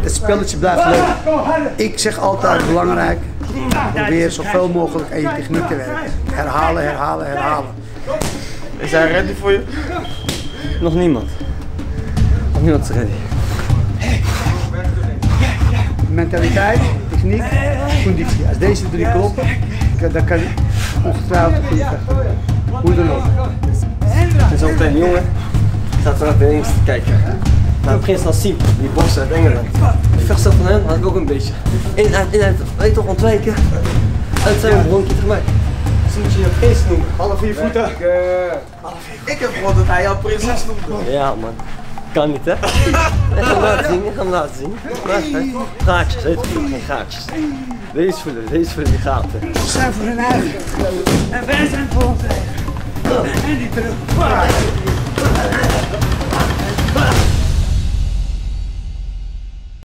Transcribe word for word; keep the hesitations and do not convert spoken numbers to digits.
Het spelletje blijft leuk. Ik zeg altijd belangrijk, probeer zoveel mogelijk aan je techniek te werken. Herhalen, herhalen, herhalen. Is hij ready voor je? Nog niemand. Nog niemand is ready. Mentaliteit, techniek, conditie. Als deze drie kloppen, dan kan je ongetwijfeld goed vechten. Hoe dan ook. En zo meteen die jongen staat vanaf de links te kijken. Nou, het begint als Siem, die bokser uit Engeland. De vechtstijl van hem had ik ook een beetje. In, uit, in, uit, weet je toch, ontwijken. Uit zijn bronkie tegen mij. Dus moet je je prinses noemen. Alle vier voeten. Ik, uh, ik heb gehoord dat hij jou prinses noemde. Ja man, kan niet hè. Ik ga hem laten zien, ik ga hem laten zien. Maar, hè, gaatjes, weet je, geen gaatjes. Deze voelen, deze voelen die gaten. Ze zijn voor hun eigen. En wij zijn voor ons eigen. En die terug.